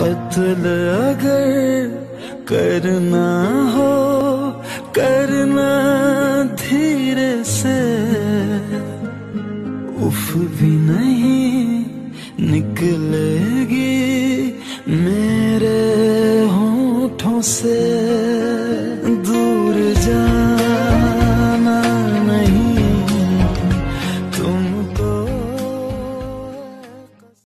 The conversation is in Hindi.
कत्ल अगर करना हो करना धीरे से, उफ भी नहीं निकलेगी मेरे होठों से।